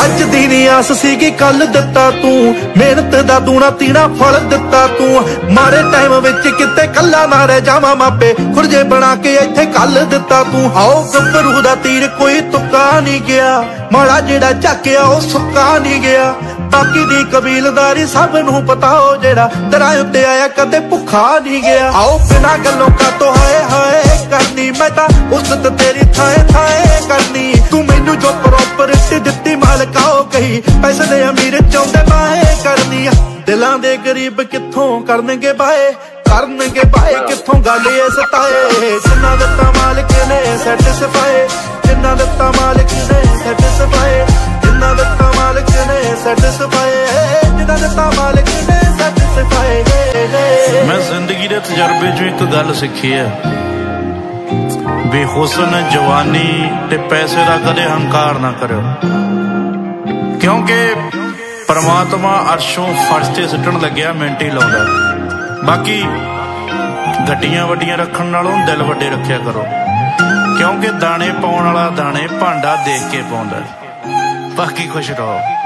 अज दी नी आस सीगी कल दिता तू, मेहनत दा दूना तीना फल दिता तू। मारे टाइम विच किते कला ना रह जावां मापे, खुरजे बना के इत्थे कल दिता तू। आओ गब्बरू दा तीर कोई तुक्का नहीं गया, माड़ा जेड़ा झक्या ओ सुक्का नहीं गया। बाकी दी कबीलदारी सब नूं पता हो, जेड़ा दरां उत्ते आया कदे भुखा नहीं गया। आओ बिना गल्लों का तो हाय हाय करनी, मैं तां उस्सत तेरी थाए थाए करनी। तू मैनू जो प्रॉपर्टी दित्ती मालका हो गई, पैसे दे अमीर चाहुंदे बाए करनी। दिलां दे गरीब कित्थों करनगे बाए, करनगे बाए कित्थों गल ये सताए। जिन्ना दित्ता मालिक ने सैटिस्फाई, जिन्ना दित्ता मालिक ने सैटिस्फाई, जिन्ना दित्ता मालिक ने सैटिस्फाई, जिन्ना दित्ता मालिक ने सैटिस्फाई। मैं जिंदगी दे तजर्बे चों एक गल सीखी है, बेहुसन जवानी ते पैसे दा कदे हंकार ना करो, क्योंकि परमात्मा अर्शों फर्श ते सिटण लग्या मिंट ही लाउंदा। बाकी गड्डियां वड्डियां रखण नालों दिल वड्डे रखिया करो, क्योंकि दाने पाउण वाला दाने भांडा देख के पाउंदा। बाकी खुश रहो।